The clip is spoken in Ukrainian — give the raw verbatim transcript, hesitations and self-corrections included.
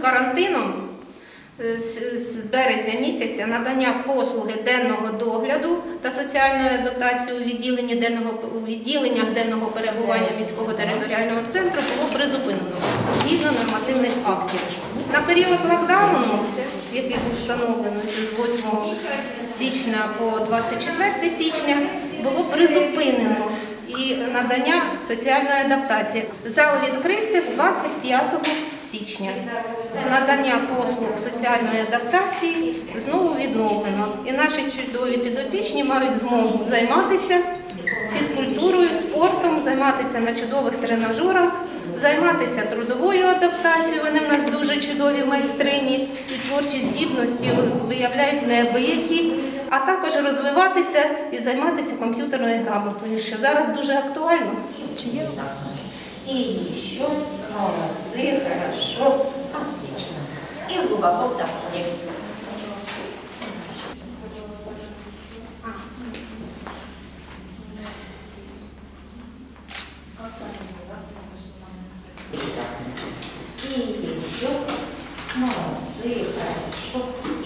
карантином з березня місяця надання послуги денного догляду та соціальної адаптації у відділенні денного, у відділеннях денного перебування міського територіального центру було призупинено згідно нормативних актів. На період локдауну, який був встановлений з восьмого січня по двадцять четверте січня, було призупинено і надання соціальної адаптації. Зал відкрився з двадцять п'ятого січня. Надання послуг соціальної адаптації знову відновлено. І наші чудові підопічні мають змогу займатися фізкультурою, спортом, займатися на чудових тренажерах, займатися трудовою адаптацією. Вони в нас дуже чудові майстрині і творчі здібності виявляють неабиякі, а також розвиватися і займатися комп'ютерною грамотою, що зараз дуже актуально. Чи є? И еще молодцы, хорошо, отлично. И глубоко вдохнули. И еще молодцы, хорошо.